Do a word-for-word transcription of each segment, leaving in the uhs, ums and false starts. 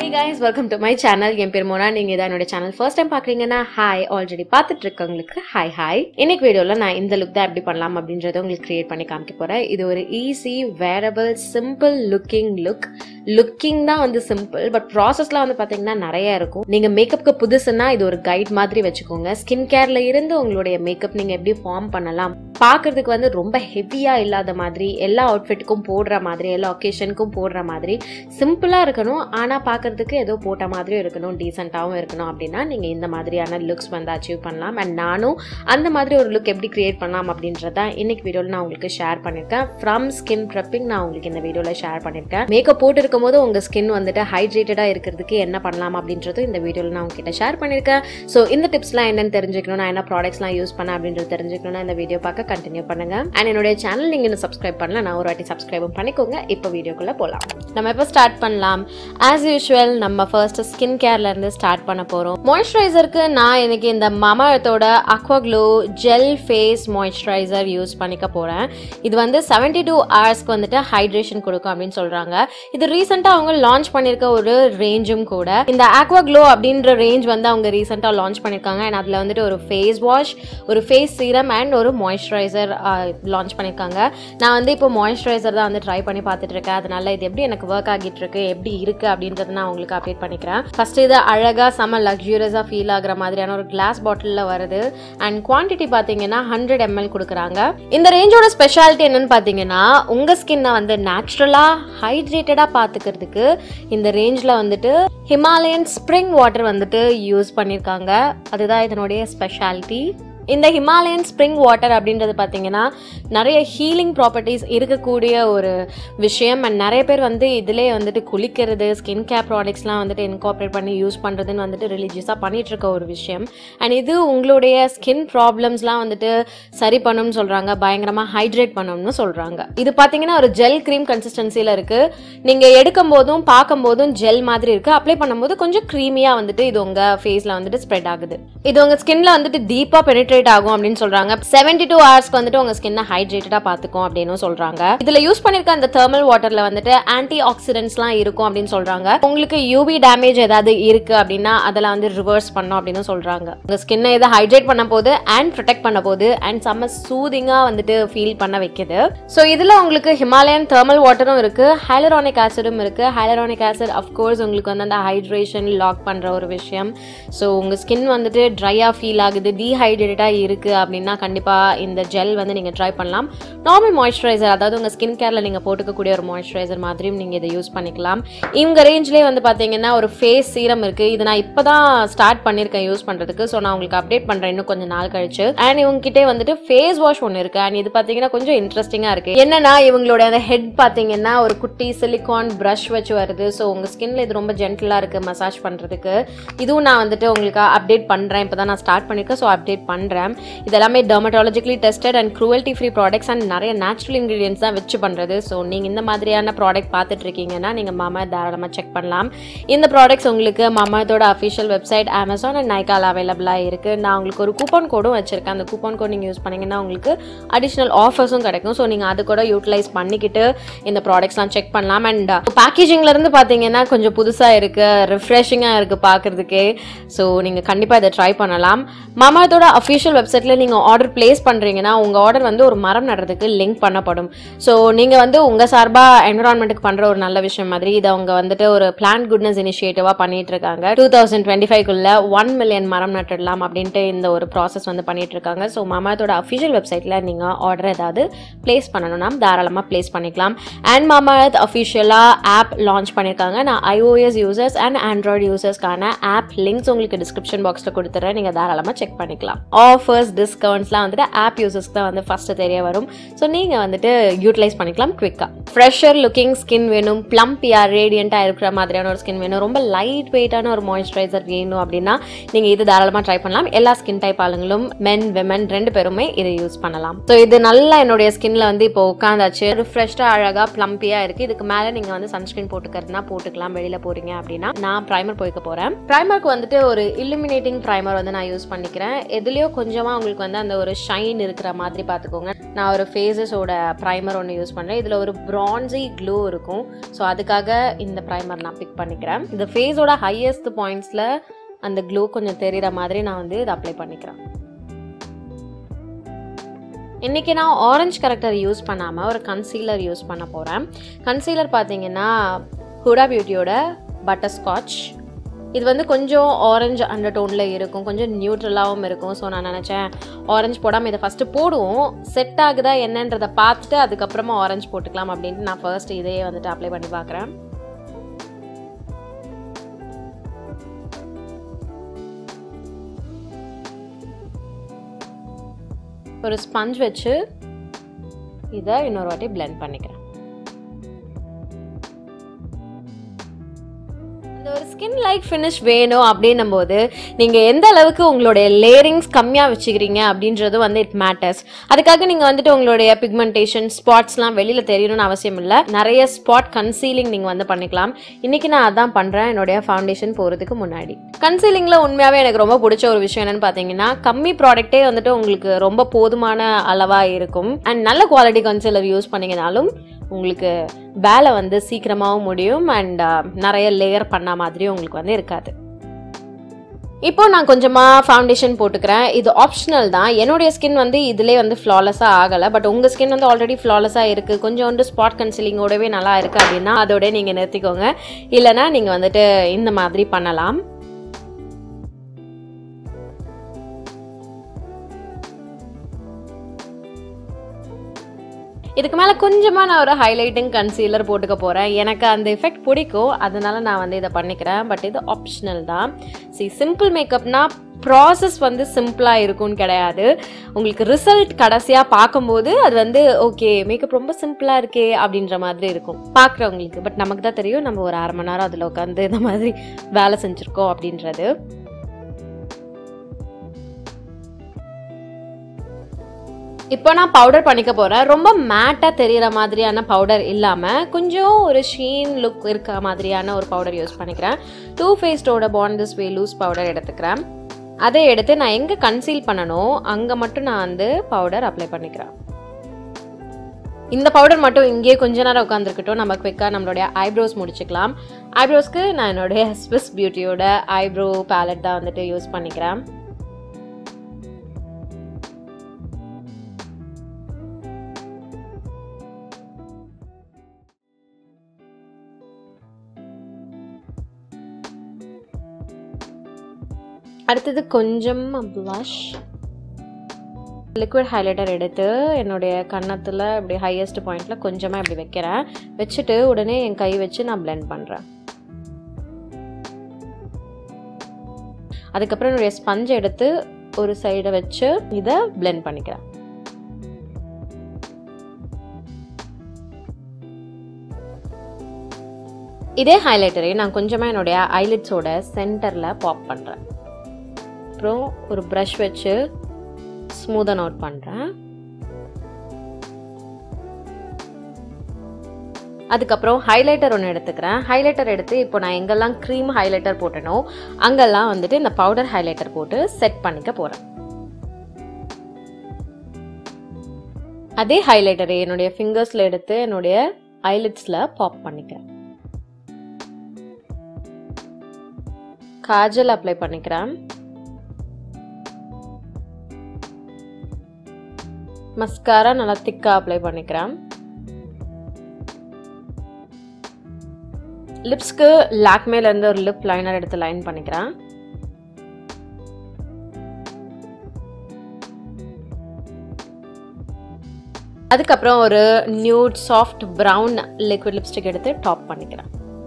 Hey guys, welcome to my channel. என் பேர் மோனா. நீங்க இதான் என்னோட சேனல் ஃபர்ஸ்ட் டைம் பாக்குறீங்கன்னா ஹாய், ஆல்ரெடி பார்த்துட்டு இருக்கவங்களுக்கு ஹாய் ஹாய். இன்னைக்கு வீடியோல நான் இந்த லுக் தான் எப்படி பண்ணலாம் அப்படின்றத உங்களுக்கு கிரியேட் பண்ணி காமிக்க போறேன். இது ஒரு easy wearable simple looking look. Looking தான் வந்து சிம்பிள், பட் ப்ராசஸ்லாம் வந்து பாத்தீங்கன்னா நிறைய இருக்கும். நீங்க மேக்கப்புக்கு புதுசுன்னா இது ஒரு கைட் மாதிரி வச்சுக்கோங்க. ஸ்கின் கேர்ல இருந்து உங்களுடைய மேக்கப் நீங்க எப்படி ஃபார்ம் பண்ணலாம், பாக்குறதுக்கு வந்து ரொம்ப ஹெவியா இல்லாத மாதிரி, எல்லா அவுட்ஃபிட்டுக்கும் போடுற மாதிரி, எல்லா ஒகேஷனுக்கும் போடுற மாதிரி சிம்பிளா இருக்கணும். ஆனா பாக்குறதுக்கு ஏதோ போட்ட மாதிரி இருக்கணும், டீசென்ட்டாவும் இருக்கணும். அப்படின்னா நீங்க இந்த மாதிரியான லுக்ஸ் வந்து அச்சீவ் பண்ணலாம். அண்ட் நானும் அந்த மாதிரி ஒரு லுக் எப்படி கிரியேட் பண்ணலாம் அப்படின்றத இன்னைக்கு வீடியோல நான் உங்களுக்கு ஷேர் பண்ணிருக்கேன். ஃப்ரம் ஸ்கின் ப்ரெப்பிங் நான் உங்களுக்கு இந்த வீடியோல ஷேர் பண்ணிருக்கேன். மேக்கப் போட்டு இருக்கும் போது உங்க ஸ்கின் வந்துட்டு ஹைட்ரேட்டடா இருக்கிறதுக்கு என்ன பண்ணலாம் அப்படின்றதும் இந்த வீடியோல நான் உங்ககிட்ட ஷேர் பண்ணிருக்கேன். ஸோ இந்த டிப்ஸ்லாம் என்னன்னு தெரிஞ்சுக்கணும், நான் என்ன ப்ராடக்ட்ஸ்லாம் யூஸ் பண்ண அப்படின்றது தெரிஞ்சுக்கணும்னா இந்த வீடியோ பார்க்க கண்டினியூ பண்ணுங்க. அண்ட் என்னுடைய சேனல் நீங்க இன்னும் சப்ஸ்கிரைப் பண்ணல, நான் ஒரு வாட்டி சப்ஸ்கிரைபும் பண்ணிக்கோங்க. இப்போ வீடியோக்குள்ள போலாம். நம்ம இப்போ ஸ்டார்ட் பண்ணலாம். ஆஸ் யூஷுவல் நம்ம ஃபர்ஸ்ட் ஸ்கின் கேர்ல இருந்து ஸ்டார்ட் பண்ண போறோம். மாய்ஸ்சரைசருக்கு நான் இன்னைக்கு இந்த மாமா எர்த்தோட aqua glow gel face moisturiser use பண்ணிக்க போறேன். இது வந்து செவன்டி டூ ஹவர்ஸ்க்கு வந்துட்டு ஹைட்ரேஷன் கொடுக்கும் அப்படின்னு சொல்றாங்க. இது ரீசெண்டா அவங்க லான்ச் பண்ணிருக்க ஒரு ரேஞ்சும் கூட. இந்த அக்வா க்ளோ அப்படின்ற ரேஞ்ச் வந்து அவங்க ரீசெண்டா லான்ச் பண்ணிருக்காங்க. அண்ட் அதுல வந்துட்டு ஒரு ஃபேஸ் வாஷ், ஒரு ஃபேஸ் சீரம் அண்ட் ஒரு மாய்ஸ்சரைசர் லான்ச் பண்ணிருக்காங்க. நான் வந்து இப்போ மாய்ஸ்சரைசர் தான் வந்து ட்ரை பண்ணி பார்த்துட்டு இருக்கேன். அதனால இது எப்படி எனக்கு ஒர்க் ஆகிட்டு இருக்கு, எப்படி இருக்கு அப்படின்றத நான் உங்களுக்கு அப்டேட் பண்ணிக்கிறேன். ஃபர்ஸ்ட் இது அழகா செம லக்ஸூரியஸா ஃபீல் ஆகுற மாதிரியான ஒரு கிளாஸ் பாட்டில்ல வருது. அண்ட் குவான்டிட்டி பாத்தீங்கன்னா ஹண்ட்ரட் எம்எல் கொடுக்குறாங்க. இந்த ரேஞ்சோட ஸ்பெஷாலிட்டி என்னன்னு பாத்தீங்கன்னா, உங்க ஸ்கின்னை வந்து நேச்சுரலா ஹைட்ரேட்டடா பாத்துக்கிறதுக்கு இந்த ரேஞ்ச்ல வந்துட்டு ஹிமாலயன் ஸ்ப்ரிங் வாட்டர் வந்துட்டு யூஸ் பண்ணிருக்காங்க. அதுதான் இதனுடைய ஸ்பெஷாலிட்டி. இந்த ஹிமாலயன் ஸ்ப்ரிங் வாட்டர் அப்படின்றது பார்த்தீங்கன்னா நிறைய ஹீலிங் ப்ராப்பர்ட்டிஸ் இருக்கக்கூடிய ஒரு விஷயம். அண்ட் நிறைய பேர் வந்து இதிலே வந்துட்டு குளிக்கிறது, ஸ்கின் கேர் ப்ராடக்ட்ஸ்லாம் வந்துட்டு இன்கார்பரேட் பண்ணி யூஸ் பண்ணுறதுன்னு வந்துட்டு ரிலீஜியஸாக பண்ணிட்டு இருக்க ஒரு விஷயம். அண்ட் இது உங்களுடைய ஸ்கின் ப்ராப்ளம்ஸ்லாம் வந்துட்டு சரி பண்ணணும்னு சொல்கிறாங்க, பயங்கரமாக ஹைட்ரேட் பண்ணணும்னு சொல்கிறாங்க. இது பார்த்தீங்கன்னா ஒரு ஜெல் க்ரீம் கன்சிஸ்டன்சியில் இருக்குது. நீங்கள் எடுக்கும் போதும் பார்க்கும் போதும் ஜெல் மாதிரி இருக்குது, அப்ளை பண்ணும்போது கொஞ்சம் க்ரீமியாக வந்துட்டு இது உங்கள் ஃபேஸில் வந்துட்டு ஸ்ப்ரெட் ஆகுது. இது உங்கள் ஸ்கின்ல வந்துட்டு டீப்பாக பெனிட்ரேட் ஆகும் அப்படின்னு சொல்றாங்க. செவன்டி டூ ஹவர்ஸ்க்கு வந்துட்டு உங்க ஸ்கின்னை ஹைட்ரேட்டடா பாத்துக்கும் அப்படின்னு சொல்றாங்க. இதுல யூஸ் பண்ணிருக்க அந்த தெர்மல் வாட்டர்ல வந்துட்டு ஆன்டி ஆக்சிடென்ட்ஸ்லாம் இருக்கும் அப்படின்னு சொல்றாங்க. உங்களுக்கு யூவி டேமேஜ் ஏதாவது இருக்கு அப்படின்னா அதெல்லாம் வந்து ரிவர்ஸ் பண்ணும் அப்படின்னு சொல்றாங்க. உங்க ஸ்கின்னை இதை ஹைட்ரேட் பண்ண போது அண்ட் ப்ரொடெக்ட் பண்ண போது அண்ட் செம்ம சூதிங்கா வந்துட்டு ஃபீல் பண்ண வைக்குது. ஸோ இதுல உங்களுக்கு ஹிமாலயன் தெர்மல் வாட்டரும் இருக்கு, ஹைலரானிக் ஆசிடும் இருக்கு. ஹைலரானிக் ஆசிட் அஃப்கோர்ஸ் உங்களுக்கு வந்து அந்த ஹைட்ரேஷன் லாக் பண்ற ஒரு விஷயம். ஸோ உங்க ஸ்கின் வந்துட்டு ட்ரையா ஃபீல் ஆகுது, டீஹைட்ரேட்டட் இருக்கு அப்படின்னா கண்டிப்பா இந்த ஜெல் வந்து நீங்க ட்ரை பண்ணலாம். நார்மல் மாய்ஸ்சரைசர், அதாவது உங்க ஸ்கின் கேர்ல நீங்க போட்டுக்கக்கூடிய ஒரு மாய்ஸ்சரைசர் மாதிரியும் நீங்க இதை யூஸ் பண்ணிக்கலாம். இவங்க ரேஞ்ச்லேயே வந்து பாத்தீங்கன்னா ஒரு ஃபேஸ் சீரம் இருக்கு. இது நான் இப்பதான் ஸ்டார்ட் பண்ணிருக்கேன் யூஸ் பண்றதுக்கு. ஸோ நான் உங்களுக்கு அப்டேட் பண்றேன் இன்னும் கொஞ்சம் நாள் கழிச்சு. அண்ட் இவங்க கிட்டே வந்துட்டு ஃபேஸ் வாஷ் ஒன்று இருக்கு. அண்ட் இது பாத்தீங்கன்னா கொஞ்சம் இன்ட்ரெஸ்டிங்கா இருக்கு. என்னன்னா இவங்களோட அந்த ஹெட் பாத்தீங்கன்னா ஒரு குட்டி சிலிகான் பிரஷ் வச்சு வருது. ஸோ உங்க ஸ்கின்ல இது ரொம்ப ஜென்டலா இருக்கு மசாஜ் பண்றதுக்கு. இதுவும் நான் வந்துட்டு உங்களுக்கு அப்டேட் பண்றேன். இப்பதான் நான் ஸ்டார்ட் பண்ணிருக்கேன். ஸோ அப்டேட் பண்றேன். இது எல்லாமே dermatologically tested and cruelty free products and நிறைய நேச்சுரல் இன்கிரீடியன்ஸ் தான் வச்சு பண்றது. ஸோ நீங்க இந்த மாதிரியான ப்ராடக்ட் பார்த்துட்டு இருக்கீங்கன்னா நீங்க மாமா தாராளமா செக் பண்ணலாம். இந்த ப்ராடக்ட்ஸ் உங்களுக்கு மாமாத்தோட அஃபிஷியல் வெப்சைட், அமேசான் அண்ட் நைக்கால அவைலபிளா இருக்கு. நான் உங்களுக்கு ஒரு கூப்பன் கோடும் வச்சிருக்கேன். அந்த கூப்பன் கோட் நீங்க யூஸ் பண்ணீங்கன்னா உங்களுக்கு அடிஷனல் ஆஃபர்ஸும் கிடைக்கும். ஸோ நீங்க அது கூட யூட்டிலைஸ் பண்ணிக்கிட்டு இந்த ப்ராடக்ட்ஸ்லாம் செக் பண்ணலாம். அண்ட் பேக்கேஜிங்ல இருந்து பாத்தீங்கன்னா கொஞ்சம் புதுசா இருக்கு, ரிஃப்ரெஷிங்கா இருக்கு பாக்குறதுக்கே. ஸோ நீங்க கண்டிப்பா இதை ட்ரை பண்ணலாம். மாமாத்தோட அஃபிஷியல் வெப்சைட்ல நீங்க ஆர்டர் பிளேஸ் பண்றீங்கன்னா உங்க ஆர்டர் வந்து ஒரு மரம் நடுறதுக்கு லிங்க் பண்ணப்படும். ஸோ நீங்க வந்து உங்க சார்பா என்விரான்மெண்ட்டுக்கு பண்ற ஒரு நல்ல விஷயம் மாதிரி இதை அவங்க வந்துட்டு ஒரு பிளான்ட் குட்னஸ் இனிஷியேட்டிவா பண்ணிட்டு இருக்காங்க. டூ தௌசண்ட் டுவெண்ட்டி ஃபைவ்க்குள்ள ஒன் மில்லியன் மரம் நட்டுடலாம் அப்படின்ட்டு இந்த ஒரு ப்ராசஸ் வந்து பண்ணிட்டு இருக்காங்க. ஸோ மாமாத்தோட அஃபிஷியல் வெப்சைட்ல நீங்க ஆர்டர் ஏதாவது பிளேஸ் பண்ணணும்னா தாராளமா பிளேஸ் பண்ணிக்கலாம். அண்ட் மாமாத் அஃபிஷியலா ஆப் லான்ச் பண்ணிருக்காங்க. நான் ஐஓஎஸ் யூசர்ஸ் அண்ட் ஆண்ட்ராய்டு யூசர்ஸ்க்கான ஆப் லிங்க்ஸ் உங்களுக்கு டிஸ்கிரிப்ஷன் பாக்ஸ்ல கொடுத்துறேன். நீங்க தாராளமா செக் பண்ணிக்கலாம். ஆஃபர்ஸ், டிஸ்கவுண்ட்ஸ்லாம் வந்துட்டு ஆப் யூசர்ஸ்க்கு தான் வந்து ஃபர்ஸ்ட் தெரிய வரும். ஸோ நீங்க வந்துட்டு யூட்டிலைஸ் பண்ணிக்கலாம் குவிக்கா. ஃப்ரெஷர் லுக்கிங் ஸ்கின் வேணும், பிளம்பியா ரேடியண்டா இருக்கிற மாதிரியான ஒரு ஸ்கின் வேணும், ரொம்ப லைட் வெயிட்டான ஒரு மாய்ஸ்சரைசர் வேணும் அப்படின்னா நீங்க இது தாராளமா ட்ரை பண்ணலாம். எல்லா ஸ்கின் டைப் ஆளுங்களும், மென் விமன் ரெண்டு பேருமே இதை யூஸ் பண்ணலாம். ஸோ இது நல்லா என்னுடைய ஸ்கின்ல வந்து இப்போ உட்காந்தாச்சு, ரிஃப்ரெஷ்டா அழகா பிளம்பியா இருக்கு. இதுக்கு மேல நீங்க வந்து சன்ஸ்கிரீன் போட்டுக்கிறதுனா போட்டுக்கலாம். வெளியில போறீங்க அப்படின்னா நான் பிரைமர் போய்க்க போறேன். பிரைமருக்கு வந்துட்டு ஒரு இல்லுமினேட்டிங் பிரைமர் வந்து நான் யூஸ் பண்ணிக்கிறேன். எதுலயோ கொஞ்சமாக உங்களுக்கு வந்து அந்த ஒரு ஷைன் இருக்கிற மாதிரி பார்த்துக்கோங்க. நான் ஒரு ஃபேஸஸோட ப்ரைமர் ஒன்று யூஸ் பண்ணுறேன். இதில் ஒரு ப்ரான்ஸி க்ளோ இருக்கும். ஸோ அதுக்காக இந்த ப்ரைமர் நான் பிக் பண்ணிக்கிறேன். இந்த ஃபேஸோட ஹையஸ்ட் பாயிண்ட்ஸில் அந்த க்ளோ கொஞ்சம் தெரிகிற மாதிரி நான் வந்து இதை அப்ளை பண்ணிக்கிறேன். இன்றைக்கி நான் ஆரஞ்ச் கரெக்டர் யூஸ் பண்ணாமல் ஒரு கன்சீலர் யூஸ் பண்ண போகிறேன். கன்சீலர் பார்த்தீங்கன்னா ஹுடா பியூட்டியோட பட்டர்ஸ்காட்ச். இது வந்து கொஞ்சம் ஆரஞ்சு அண்டர் டோனில் இருக்கும், கொஞ்சம் நியூட்ரலாகவும் இருக்கும். ஸோ நான் நினச்சேன் ஆரஞ்சு போடாமல் இதை ஃபஸ்ட்டு போடுவோம், செட் ஆகுதா என்னன்றதை பார்த்துட்டு அதுக்கப்புறமா ஆரஞ்சு போட்டுக்கலாம் அப்படின்ட்டு நான் ஃபர்ஸ்ட் இதையே வந்துட்டு அப்ளை பண்ணி பார்க்குறேன். ஒரு ஸ்பஞ்ச் வச்சு இதை இன்னொரு வாட்டி பிளெண்ட் பண்ணிக்கிறேன். ஒரு ஸ்கின் லைக் ஃபினிஷ் வேணும் அப்படின்னும் போது நீங்கள் எந்த அளவுக்கு உங்களுடைய லேயரிங்ஸ் கம்மியாக வச்சுக்கிறீங்க அப்படின்றது வந்து இட் மேட்டர்ஸ். அதுக்காக நீங்கள் வந்துட்டு உங்களுடைய பிக்மெண்டேஷன் ஸ்பாட்ஸ்லாம் வெளியில் தெரியணும்னு அவசியம் இல்லை. நிறைய ஸ்பாட் கன்சீலிங் நீங்கள் வந்து பண்ணிக்கலாம். இன்றைக்கி நான் அதான் பண்ணுறேன் என்னுடைய ஃபவுண்டேஷன் போகிறதுக்கு முன்னாடி. கன்சீலிங்கில் உண்மையாகவே எனக்கு ரொம்ப பிடிச்ச ஒரு விஷயம் என்னென்னு பார்த்தீங்கன்னா, கம்மி ப்ராடக்டே வந்துட்டு உங்களுக்கு ரொம்ப போதுமான அளவாக இருக்கும். அண்ட் நல்ல குவாலிட்டி கன்சீலர் யூஸ் பண்ணிங்கனாலும் உங்களுக்கு வேலை வந்து சீக்கிரமாகவும் முடியும் அண்ட் நிறைய லேயர் பண்ண மாதிரியும் உங்களுக்கு வந்து இருக்காது. இப்போ நான் கொஞ்சமாக ஃபவுண்டேஷன் போட்டுக்கிறேன். இது ஆப்ஷனல் தான். என்னுடைய ஸ்கின் வந்து இதிலே வந்து ஃப்ளாலெஸ்ஸாக ஆகலை. பட் உங்கள் ஸ்கின் வந்து ஆல்ரெடி ஃப்ளாலெஸ்ஸாக இருக்குது, கொஞ்சோண்டு ஸ்பாட் கன்சீலிங்கோடவே நல்லா இருக்குது அப்படின்னா அதோட நீங்கள் நிறுத்திக்கோங்க. இல்லைனா நீங்கள் வந்துட்டு இந்த மாதிரி பண்ணலாம். இதுக்கு மேலே கொஞ்சமாக நான் ஒரு ஹைலைட்டிங் கன்சீலர் போட்டுக்க போகிறேன். எனக்கு அந்த எஃபெக்ட் பிடிக்கும், அதனால நான் வந்து இதை பண்ணிக்கிறேன். பட் இது ஆப்ஷனல் தான். சி சிம்பிள் மேக்கப்னா ப்ராசஸ் வந்து சிம்பிளாக இருக்கும்னு கிடையாது. உங்களுக்கு ரிசல்ட் கடைசியாக பார்க்கும்போது அது வந்து ஓகே மேக்கப் ரொம்ப சிம்பிளாக இருக்கே அப்படின்ற மாதிரி இருக்கும் பார்க்குறவங்களுக்கு. பட் நமக்கு தான் தெரியும் நம்ம ஒரு அரை மணி நேரம் அதில் உட்காந்து இந்த மாதிரி வேலை செஞ்சுருக்கோம் அப்படின்றது. இப்போ நான் பவுடர் பண்ணிக்க போகிறேன். ரொம்ப மேட்டாக தெரிகிற மாதிரியான பவுடர் இல்லாமல் கொஞ்சம் ஒரு ஷீன் லுக் இருக்க மாதிரியான ஒரு பவுடர் யூஸ் பண்ணிக்கிறேன். டூ ஃபேஸ்டோட bond this way loose powder எடுத்துக்கிறேன். அதை எடுத்து நான் எங்கே கன்சீல் பண்ணணும் அங்கே மட்டும் நான் வந்து பவுடர் அப்ளை பண்ணிக்கிறேன். இந்த பவுடர் மட்டும் இங்கேயே கொஞ்ச நேரம் உட்காந்துருக்கட்டும். நம்ம குவிக்காக நம்மளுடைய ஐப்ரோஸ் முடிச்சுக்கலாம். ஐப்ரோஸ்க்கு நான் என்னுடைய ஸ்விஸ் பியூட்டியோட ஐப்ரோ பேலட் தான் வந்துட்டு யூஸ் பண்ணிக்கிறேன். அடுத்தது கொஞ்சம் ப்ளஷ், லிக்விட் ஹைலைட்டர் எடுத்து என்னுடைய கன்னத்தில் இப்படி ஹையஸ்ட் பாயிண்டில் கொஞ்சமாக இப்படி வைக்கிறேன். வச்சுட்டு உடனே என் கை வச்சு நான் பிளெண்ட் பண்ணுறேன். அதுக்கப்புறம் என்னுடைய ஸ்பஞ்ச் எடுத்து ஒரு சைடை வச்சு இதை பிளெண்ட் பண்ணிக்கிறேன். இதே ஹைலைட்டரை நான் கொஞ்சமாக என்னுடைய ஐலிட்ஸோட சென்டரில் பாப் பண்ணுறேன். அப்புறம் ஒரு ப்ரஷ் வச்சு ஸ்மூதன் அவுட் பண்ணுறேன். அதுக்கப்புறம் ஹைலைட்டர் ஒன்று எடுத்துக்கிறேன். ஹைலைட்டர் எடுத்து இப்போ நான் எங்கெல்லாம் க்ரீம் ஹைலைட்டர் போட்டனோ அங்கெல்லாம் வந்துட்டு இந்த பவுடர் ஹைலைட்டர் போட்டு செட் பண்ணிக்க போகிறேன். அதே ஹைலைட்டரை என்னுடைய ஃபிங்கர்ஸில் எடுத்து என்னுடைய ஐலிட்ஸில் பாப் பண்ணிக்கிறேன். காஜல் அப்ளை பண்ணிக்கிறேன். மஸ்காரா நல்லா திக்கா அப்ளை பண்ணிக்கிறேன். லிப்ஸ்க்கு லாக்மேல இருந்து ஒரு லிப் லைனர் எடுத்து லைன் பண்ணிக்கிறேன். அதுக்கப்புறம் ஒரு nude soft brown liquid lipstick எடுத்து டாப் பண்ணிக்கிறேன்.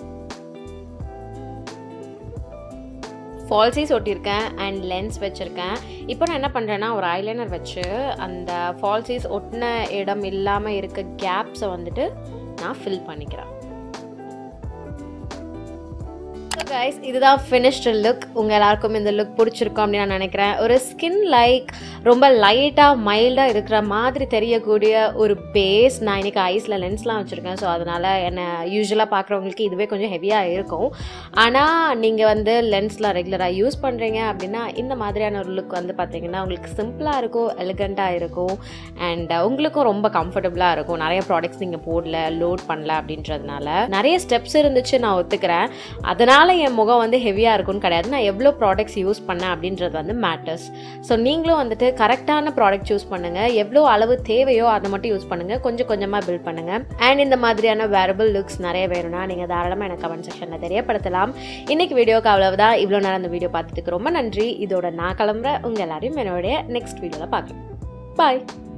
ஃபால்ஸைஸ் ஒட்டியிருக்கேன் அண்ட் லென்ஸ் வச்சுருக்கேன். இப்போ நான் என்ன பண்ணுறேன்னா ஒரு ஐலைனர் வச்சு அந்த ஃபால்ஸைஸ் ஒட்டின இடம் இல்லாமல் இருக்க கேப்ஸை வந்துட்டு நான் ஃபில் பண்ணிக்கிறேன். So guys, இதுதான் finished look. உங்க எல்லாருக்கும் இந்த லுக் பிடிச்சிருக்கும் அப்படின்னு நான் நினைக்கிறேன். ஒரு ஸ்கின் லைக் ரொம்ப லைட்டா மைல்டா இருக்கிற மாதிரி தெரியக்கூடிய ஒரு பேஸ். நான் இன்னைக்கு ஐஸ்ல லென்ஸ்லாம் வச்சிருக்கேன். ஸோ அதனால என்ன யூஸ்வலாக பார்க்குறவங்களுக்கு இதுவே கொஞ்சம் ஹெவியாக இருக்கும். ஆனால் நீங்கள் வந்து லென்ஸ்லாம் ரெகுலராக யூஸ் பண்ணுறீங்க அப்படின்னா இந்த மாதிரியான ஒரு லுக் வந்து பார்த்தீங்கன்னா உங்களுக்கு சிம்பிளாக இருக்கும், எலிகண்ட்டாக இருக்கும் அண்ட் உங்களுக்கும் ரொம்ப கம்ஃபர்டபுளாக இருக்கும். நிறைய ப்ராடக்ட்ஸ் நீங்கள் போடல, லோட் பண்ணல அப்படின்றதுனால நிறைய ஸ்டெப்ஸ் இருந்துச்சு, நான் ஒத்துக்கிறேன். அதனால் என் முகம் வந்து ஹெவியாக இருக்கும்னு கிடையாது. நான் எவ்வளோ ப்ராடக்ட்ஸ் யூஸ் பண்ணேன் அப்படின்றது வந்து மேட்டர்ஸ். ஸோ நீங்களும் வந்துட்டு கரெக்டான ப்ராடக்ட் யூஸ் பண்ணுங்கள். எவ்வளோ அளவு தேவையோ அதை மட்டும் யூஸ் பண்ணுங்கள். கொஞ்சம் கொஞ்சமாக பில்ட் பண்ணுங்கள். அண்ட் இந்த மாதிரியான வேரபிள் லுக்ஸ் நிறைய வேணும்னா நீங்கள் தாராளமாக எனக்கு கமெண்ட் செக்ஷனில் தெரியப்படுத்தலாம். இன்னைக்கு வீடியோக்கு அவ்வளவுதான். இவ்வளோ நேரம் அந்த வீடியோ பார்த்ததுக்கு ரொம்ப நன்றி. இதோட நான் கிளம்புறேன். உங்கள் எல்லாரையும் என்னுடைய நெக்ஸ்ட் வீடியோவில் பார்க்கலாம். பாய்.